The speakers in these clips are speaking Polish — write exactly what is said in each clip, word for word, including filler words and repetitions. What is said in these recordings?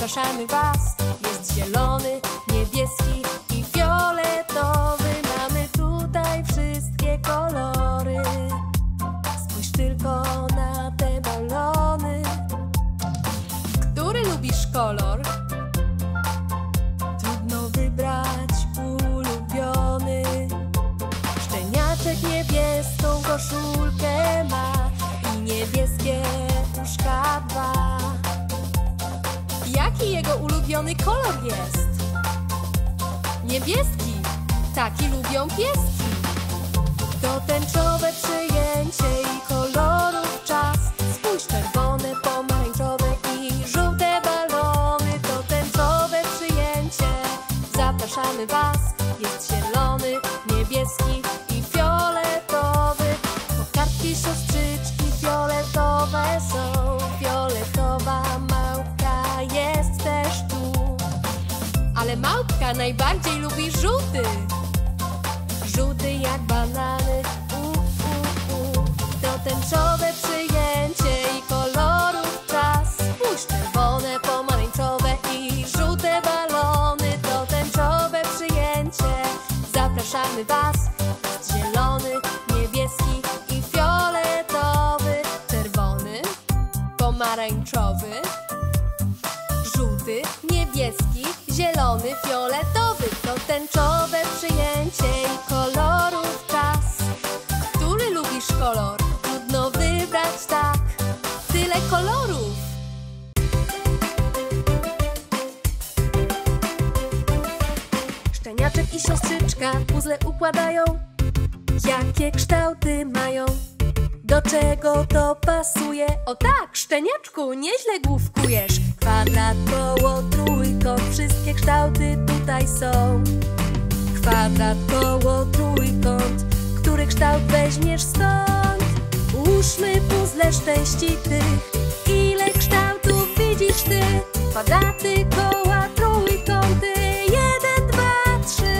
zapraszamy Was. Jest zielony, niebieski i fioletowy. Mamy tutaj wszystkie kolory. Spójrz tylko na te balony. Który lubisz kolor? Trudno wybrać ulubiony. Szczeniaczek niebieską koszulkę ma i niebieskie uszka dwa. Jaki jego ulubiony kolor jest? Niebieski. Taki lubią pieski. To tęczowe przyjęcie i kolorów czas. Spójrz, czerwone, pomarańczowe i żółte balony. To tęczowe przyjęcie. Zapraszamy Was. Jest zielony, niebieski i fioletowy. Kokardki, siostrzyczki fioletowe są. Fioletowa małpka jest też tu. Ale małpka najbardziej lubi żółty. Żółty jak banany. U, u, u. To tęczowe przyjęcie i kolorów czas. Spójrz, czerwone, pomarańczowe i żółte balony. To tęczowe przyjęcie. Zapraszamy Was. Jest zielony, niebieski i fioletowy. Czerwony, pomarańczowy, żółty, niebieski, zielony, fioletowy. To tęczowe przyjęcie i kolorów czas. Który lubisz kolor? Trudno wybrać tak. Tyle kolorów. Szczeniaczek i siostrzyczka puzzle układają. Jakie kształty mają? Do czego to pasuje? O tak, szczeniaczku, nieźle główkujesz. Kwadrat, koło, trójkąt, wszystkie kształty tutaj są. Kwadrat, koło, trójkąt, który kształt weźmiesz stąd? Ułóżmy puzzle szczęśliwych. Ile kształtów widzisz ty? Kwadraty, koła, trójkąty. Jeden, dwa, trzy.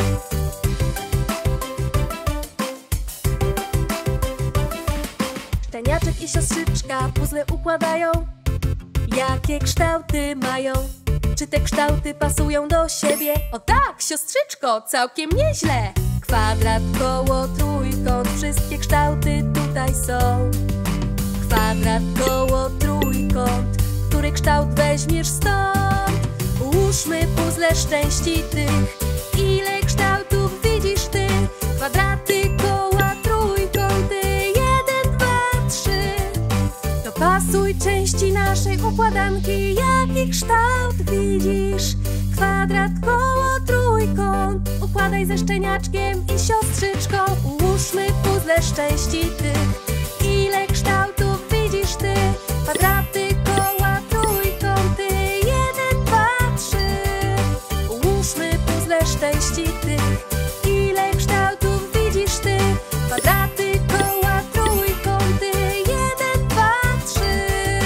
Szczeniaczek i siostrzyczka puzzle układają. Jakie kształty mają? Czy te kształty pasują do siebie? O tak, siostrzyczko, całkiem nieźle. Kwadrat, koło, trójkąt, wszystkie kształty tutaj są. Kwadrat, koło, trójkąt, który kształt weźmiesz stąd? Ułóżmy puzzle szczęśliwych. Ile kształtów widzisz ty? Kwadraty, koła, trójkąty. Jeden, dwa, trzy. Dopasuj części naszej układanki. Jaki kształt widzisz? Kwadrat, koło, trójkąt. Układaj ze szczeniaczkiem i siostrzyczką. Ułóżmy puzzle szczęśliwych. Ile kształtów widzisz ty? Kwadraty, koła, trójkąty. Jeden, dwa, trzy. Ułóżmy puzzle szczęśliwych. Ile kształtów widzisz ty? Kwadraty, koła, trójkąty. Jeden, dwa, trzy.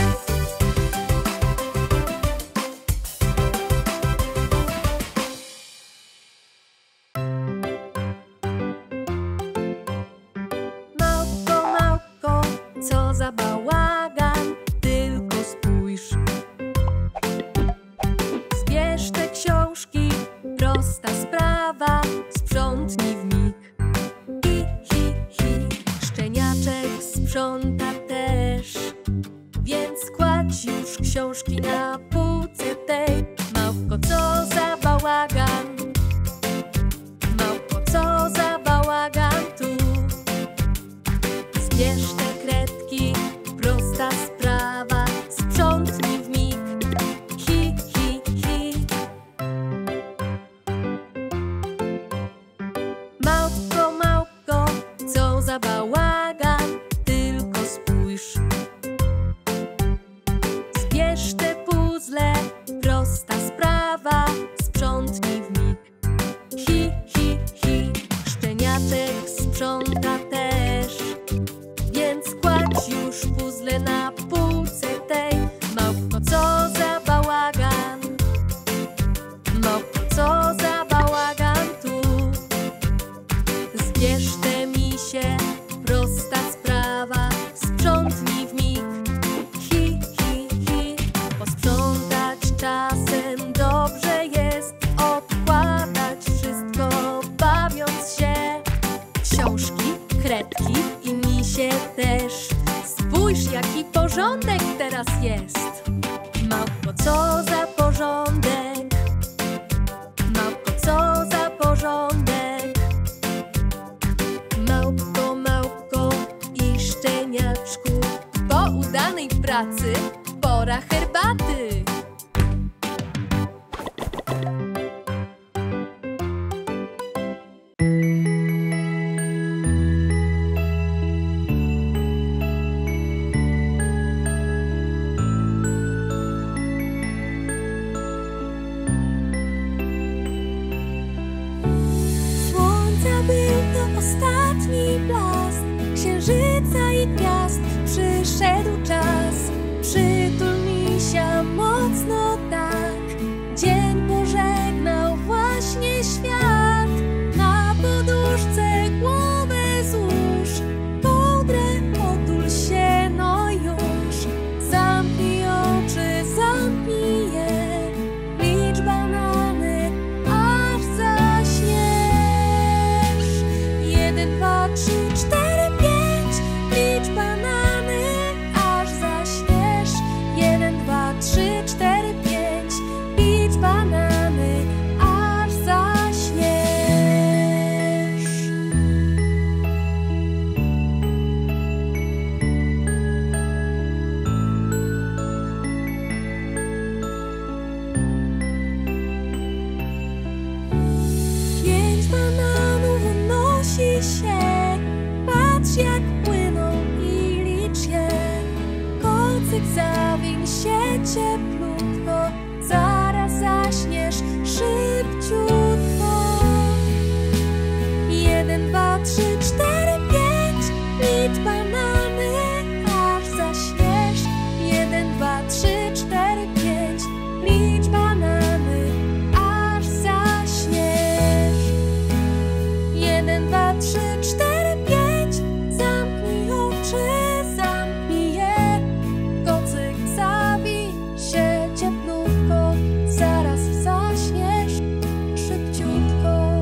Małpko, małpko, co za bałagan, tylko spójrz. Zbierz te książki, prosta sprawa, sprzątnij w mig. Hi, hi, hi, szczeniaczek sprząta też, więc kładź już książki na półce tej. Małpko, co za bałagan, małpko, co za bałagan tu. Zbierz te kredki, prosta sprawa, sprzątnij w mig. Hi, hi, hi. Małpko, małpko, co za bałagan, tylko spójrz. Zbierz te puzzle, prosta sprawa, sprzątnij w mig. Hi, hi, hi, szczeniaczek sprząta też, więc kładź już puzzle na półce tej. Małpko, co za bałagan, małpko, co za bałagan tu. Zbierz te misie, prosta sprawa, sprzątnij w mig. Hi, hi, hi, posprzątać czas. porządek teraz jest. Małpko, co za porządek? Małpko, co za porządek? Małpko, małpko i szczeniaczku, po udanej pracy pora herbaty. Ostatni blask księżyca i gwiazd. Przyszedł czas, przytul misia mocno tak. Dzień pożegnał właśnie świat. Na poduszce głowę złóż, kołdrę otul się, no już. Zamknij oczy, zamknij je, licz banany, aż zaśniesz. Jeden, dwa, trzy, cztery, pięć. Licz banany, aż zaśniesz. Jeden, dwa, trzy, cztery, pięć. Licz banany, aż zaśniesz. Pięć bananów unosi się. Patrz, jak płyną i licz je. Kocyk, zawiń się cieplutko, zaraz zaśniesz szybciutko. Jeden, dwa, trzy, cztery, pięć. Licz banany, aż zaśniesz. Jeden, dwa, trzy, cztery, pięć. Licz banany, aż zaśniesz. Jeden, dwa, trzy, cztery, pięć. Zamknij oczy, zamknij je. Kocyk, zawij się cieplutko, zaraz zaśniesz szybciutko.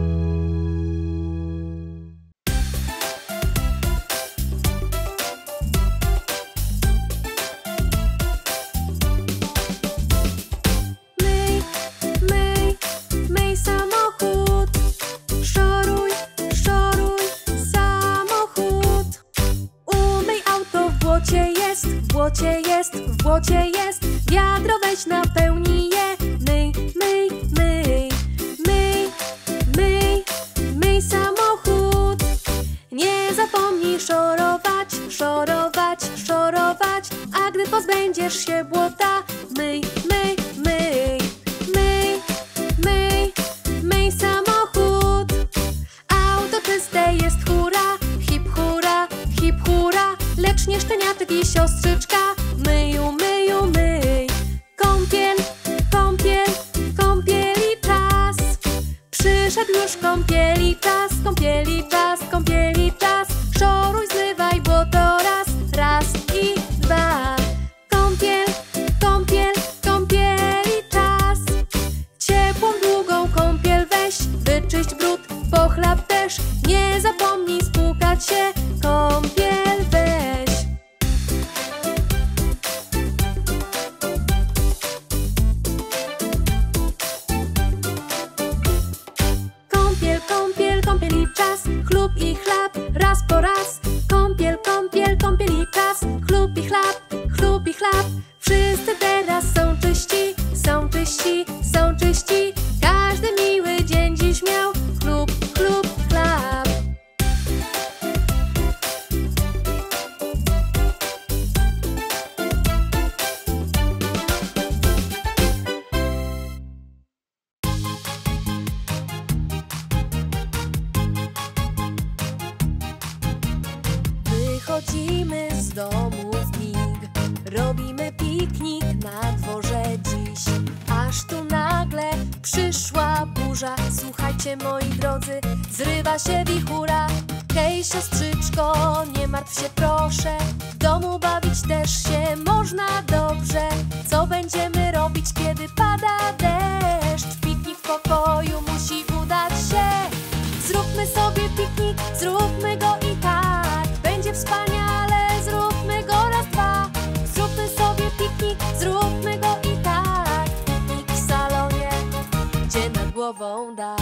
Myj, myj, myj samochód. Szoruj, szoruj samochód. Umyj auto, w błocie jest, w błocie jest, w błocie jest. Wiadro weź, napełnij je. Myj, myj, myj, myj, myj, myj samochód. Nie zapomnij szorować, szorować, szorować. A gdy pozbędziesz się błota, myj, myj, myj, myj, myj, myj samochód. Auto czyste jest, hura, hip hura, hip hura. Lecz nie szczeniaczek i siostrzyczka. Myju, myju, myj. Kąpiel, kąpiel, kąpieli czas. Przyszedł już kąpieli czas, kąpieli czas, kąpieli czas. Szoruj, zmywaj błoto raz, raz i dwa. Kąpiel, kąpiel, kąpieli czas. Ciepłą, długą kąpiel weź, wyczyść brud, pochlap też. Nie zapomnij spłukać się, kąpiel weź. Kąpiel, kąpiel, kąpieli czas. Chlub i chlap, raz po raz. Kąpiel, kąpiel, kąpieli czas. Chlub i chlap, chlub i chlap. Wszyscy teraz są czyści, są czyści, są czyści. Każdy miły dzień dziś miał. Chlub, chlub, chlap. Wychodzimy z domu w mig, robimy piknik na dworze dziś. Aż tu nagle przyszła burza. Słuchajcie, moi drodzy, zrywa się wichura. Hej, siostrzyczko, nie martw się proszę. W domu bawić też się można dobrze. Co będziemy robić, kiedy pada deszcz? Piknik w pokoju musi udać się. Zróbmy sobie piknik, zróbmy go i tak. Będzie wspaniale, zróbmy go raz, dwa. głową dach.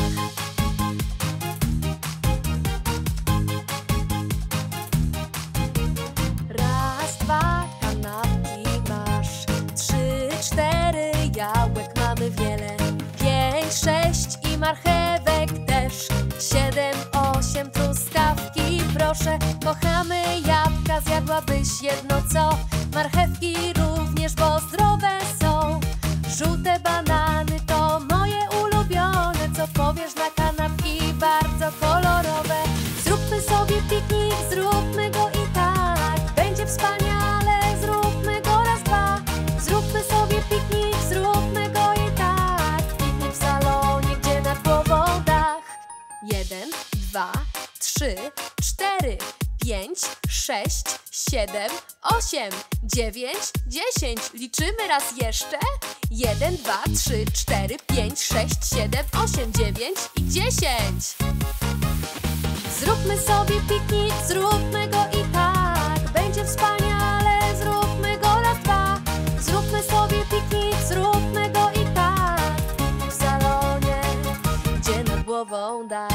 Raz, dwa, kanapki masz. Trzy, cztery, jabłek mamy wiele. Pięć, sześć i marchewek też. Siedem, osiem, truskawki proszę. Kochamy jabłka, zjadłabyś jedno co? Marchewki również, bo zdrowe są. Żółte banany to moje ulubione. Co powiesz na kanapki bardzo kolorowe? Zróbmy sobie piknik, zróbmy go i tak. Będzie wspaniale, zróbmy go raz, dwa. Zróbmy sobie piknik, zróbmy go i tak. Piknik w salonie, gdzie nad głową dach. Jeden, dwa, trzy, cztery, pięć, sześć, siedem, osiem, dziewięć, dziesięć. Liczymy raz jeszcze. Jeden, dwa, trzy, cztery, pięć, sześć, siedem, osiem, dziewięć i dziesięć. Zróbmy sobie piknik, zróbmy go i tak. Będzie wspaniale, zróbmy go raz, dwa. Zróbmy sobie piknik, zróbmy go i tak. Piknik w salonie, gdzie nad głową dach.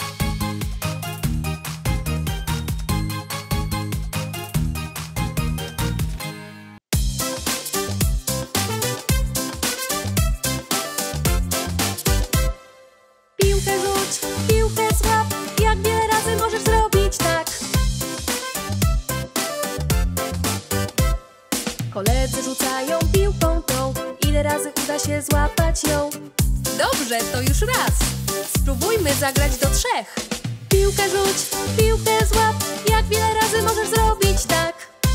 Piłkę rzuć, piłkę złap. Jak wiele razy możesz zrobić tak? Koledzy rzucają piłką tą. Ile razy uda się złapać ją? Dobrze, to już raz. Spróbujmy zagrać do trzech. Piłkę rzuć, piłkę złap. Jak wiele razy możesz zrobić tak?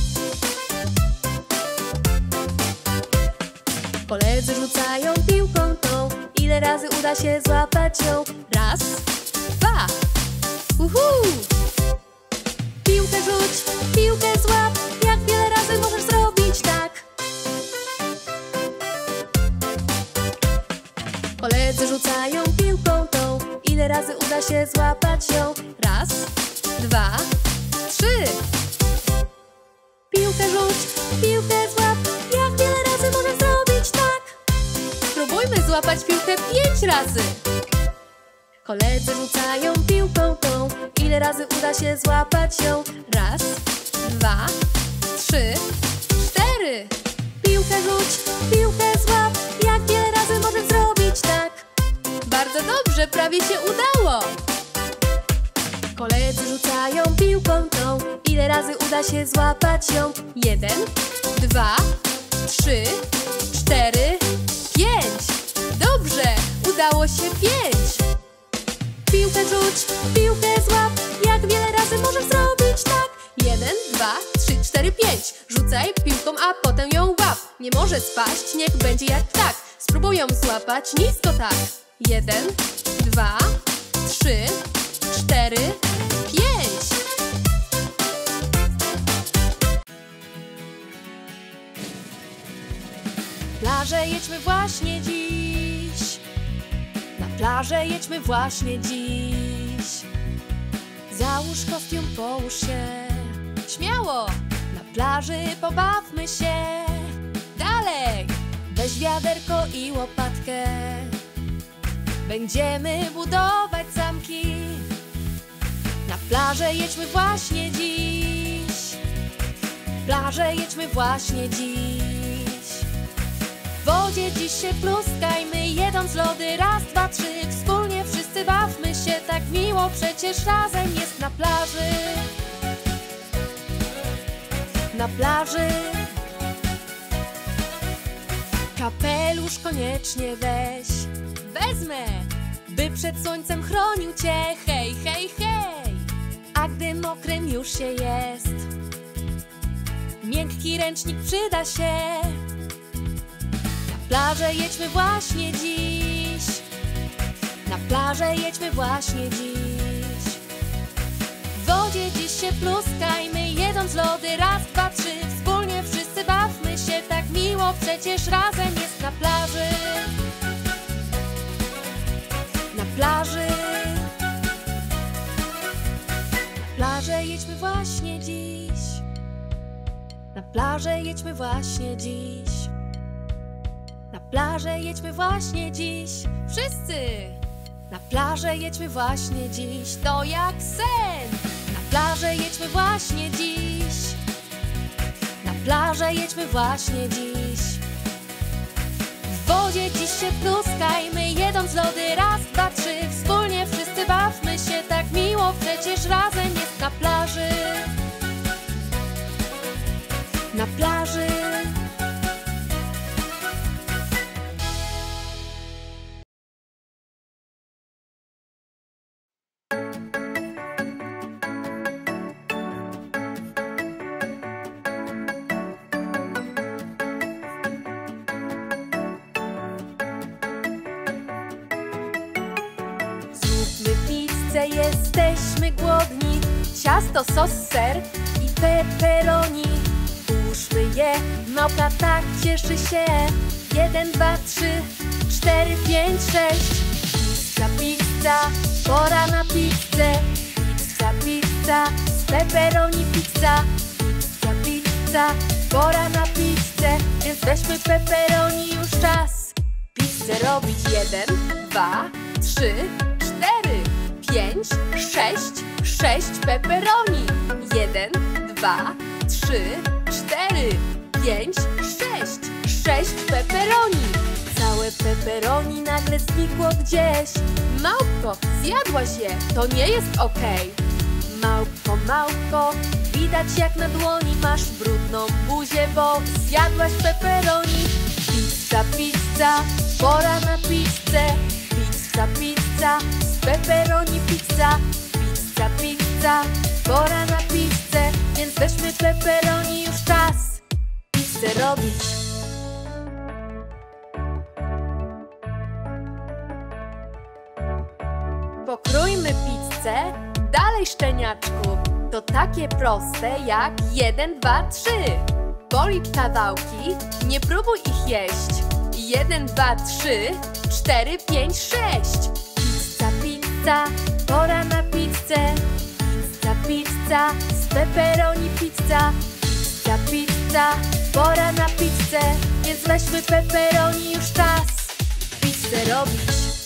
Koledzy rzucają piłką tą. Ile razy uda się złapać ją? Raz, dwa. Uhu! Piłkę rzuć, piłkę złap. Jak wiele razy możesz zrobić tak? Koledzy rzucają piłką tą. Ile razy uda się złapać ją? Raz, dwa, trzy. Piłkę rzuć, piłkę złap. Jak wiele razy możesz zrobić tak? Spróbujmy złapać piłkę pięć razy. Koledzy rzucają piłką tą. Ile razy uda się złapać ją? Raz, dwa, trzy, cztery. Piłkę rzuć, piłkę złap. Jak wiele razy możesz zrobić tak? Bardzo dobrze, prawie się udało. Koledzy rzucają piłką tą. Ile razy uda się złapać ją? Jeden, dwa, trzy, cztery, pięć. Dobrze, udało się pięć. Piłkę rzuć, piłkę złap. Jak wiele razy możesz zrobić tak? Jeden, dwa, trzy, cztery, pięć. Rzucaj piłką, a potem ją łap. Nie może spaść, niech będzie jak ptak. Spróbuj ją złapać nisko tak. Jeden, dwa, trzy, cztery, pięć. Na plażę jedźmy właśnie dziś. Na plażę jedźmy właśnie dziś. Załóż kostium, połóż się. Śmiało! Na plaży pobawmy się. Dalej! Weź wiaderko i łopatkę. Będziemy budować zamki. Na plażę jedźmy właśnie dziś. Plażę jedźmy właśnie dziś. W wodzie dziś się pluskajmy, jedząc lody. Raz, dwa, trzy, wspólnie wszyscy bawmy się. Tak miło przecież razem jest na plaży. Na plaży. Kapelusz koniecznie weź. Wezmę, by przed słońcem chronił cię. Hej, hej, hej. A gdy mokrym już się jest, miękki ręcznik przyda się. Na plażę jedźmy właśnie dziś. Na plażę jedźmy właśnie dziś. W wodzie dziś się pluskajmy, jedząc lody. Raz, dwa, trzy, wspólnie wszyscy bawmy się. Tak miło przecież razem jest na plaży. Na plaży. Na plażę jedźmy właśnie dziś. Na plażę jedźmy właśnie dziś. Na plażę jedźmy właśnie dziś. Wszyscy! Na plażę jedźmy właśnie dziś, to jak sen. Na plażę jedźmy właśnie dziś. Na plażę jedźmy właśnie dziś. W wodzie dziś się pluskajmy, jedąc lody raz, dwa, trzy. Wspólnie wszyscy bawmy się, tak miło przecież razem jest na plaży. Na plaży. Zróbmy pizzę, jesteśmy głodni. Ciasto, sos, ser i pepperoni. Ułóżmy je, małpa tak cieszy się. Jeden, dwa, trzy, cztery, pięć, sześć. Pizza, pizza, pora na pizzę. Pizza, pizza, z pepperoni pizza. Pizza, pizza, pora na pizzę. Więc weźmy pepperoni, już czas pizzę robić. Jeden, dwa, trzy, cztery, pięć, sześć, sześć pepperoni. Jeden, dwa, trzy, cztery, pięć, sześć, sześć pepperoni. Całe pepperoni nagle znikło gdzieś. Małpko, zjadłaś je, to nie jest okej. Małpko, małpko, widać jak na dłoni masz brudną buzię, bo zjadłaś pepperoni. Pizza, pizza, pora na pizzę. Pizza, pizza, z pepperoni pizza. Pizza, pizza, pora na pizzę. Więc weźmy pepperoni, już czas pizzę robić. Pokrójmy pizzę, dalej szczeniaczku. To takie proste jak jeden, dwa, trzy. Policz kawałki, nie próbuj ich jeść. Jeden, dwa, trzy, cztery, pięć, sześć. Pizza, pizza, pora na pizzę. Pizza, pizza, z pepperoni pizza. Pizza, pizza, pora na pizzę. Więc weźmy pepperoni, już czas pizzę robić.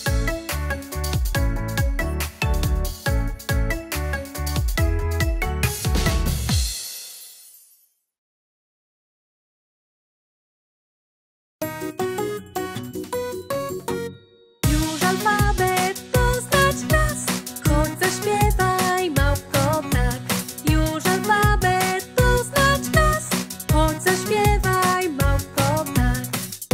Już alfabet poznać nas, chodź zaśpiewaj małpko tak. Już alfabet poznać nas, chodź zaśpiewaj małpko tak.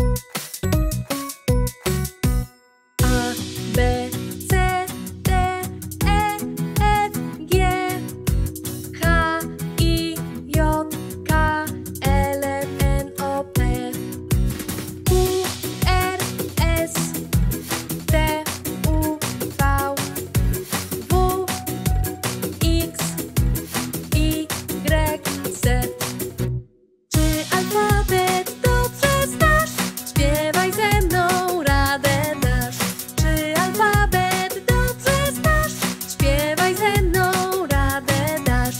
A, B, C, D, E, F, G, H, I, J, K, L, M, N, O, P, Q, R, S, T, U, V, W, X, Y, Z. Czy alfabet dobrze znasz? Śpiewaj ze mną, radę dasz. Czy alfabet dobrze znasz? Śpiewaj ze mną, radę dasz.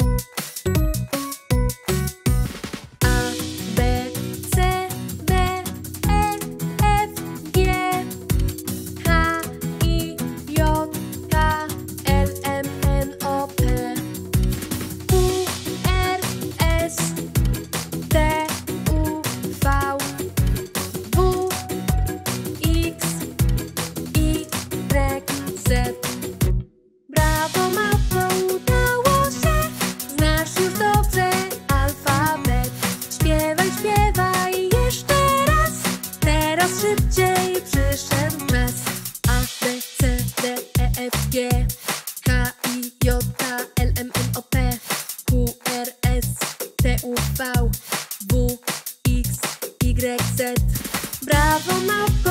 A, B, C, D, E, F, G, H, I, J, K, L, M, N, O, P, Q, R, S, T, U, V, W, X, Y, Z. Brawo, małpo, udało się. Znasz już dobrze alfabet. Śpiewaj, śpiewaj jeszcze raz. Teraz szybciej przyszedł czas. A, B, C, D, E, F, G, H, I, J, K, L, M, N, O, P, Q, R, S, T, U, V, W, X, Y, Z. Brawo, małpko,